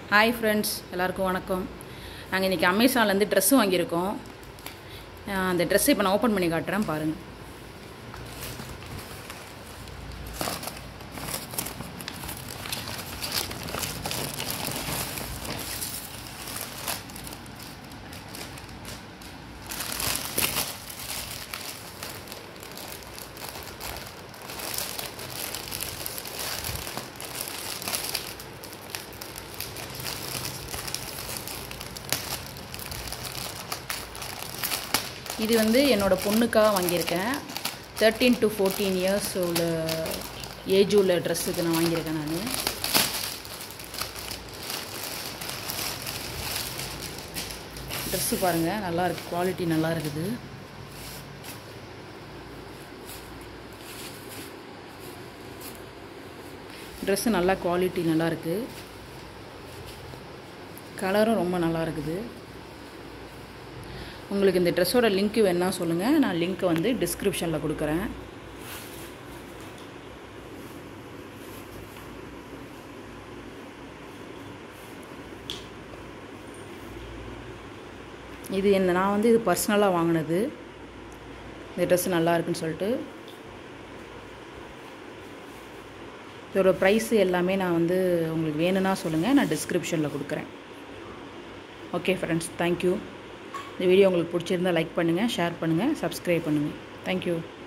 Hi friends, எல்லாருக்கும் வணக்கம். நாங்கள் இன்றைக்கி அமேசான்லேருந்து ட்ரெஸ்ஸு வாங்கியிருக்கோம். அந்த ட்ரெஸ்ஸை இப்போ நான் ஓப்பன் பண்ணி காட்டுறேன், பாருங்கள். இது வந்து என்னோடய பொண்ணுக்காக வாங்கியிருக்கேன். 13 to 14 இயர்ஸ் உள்ள ஏஜ் உள்ள ட்ரெஸ்ஸுக்கு நான் வாங்கியிருக்கேன். நான் ட்ரெஸ்ஸு பாருங்கள், நல்லா இருக்குது, குவாலிட்டி நல்லா இருக்குது. ட்ரெஸ்ஸு நல்லா குவாலிட்டி நல்லா இருக்குது. கலரும் ரொம்ப நல்லா இருக்குது. உங்களுக்கு இந்த ட்ரெஸ்ஸோட லிங்க்கு வேணா சொல்லுங்கள், நான் லிங்க்கை வந்து டிஸ்கிரிப்ஷனில் கொடுக்குறேன். இது நான் வந்து இது பர்சனலாக வாங்கினது. இந்த ட்ரெஸ்ஸு நல்லா இருக்குன்னு சொல்லிட்டு. இதோட ப்ரைஸு எல்லாமே நான் வந்து உங்களுக்கு வேணும்னா சொல்லுங்கள், நான் டிஸ்கிரிப்ஷனில் கொடுக்குறேன். Okay friends, thank you. இந்த வீடியோ உங்களுக்கு பிடிச்சிருந்தால் லைக் பண்ணுங்கள், ஷேர் பண்ணுங்கள், சப்ஸ்கிரைப் பண்ணுங்கள். தேங்க்யூ.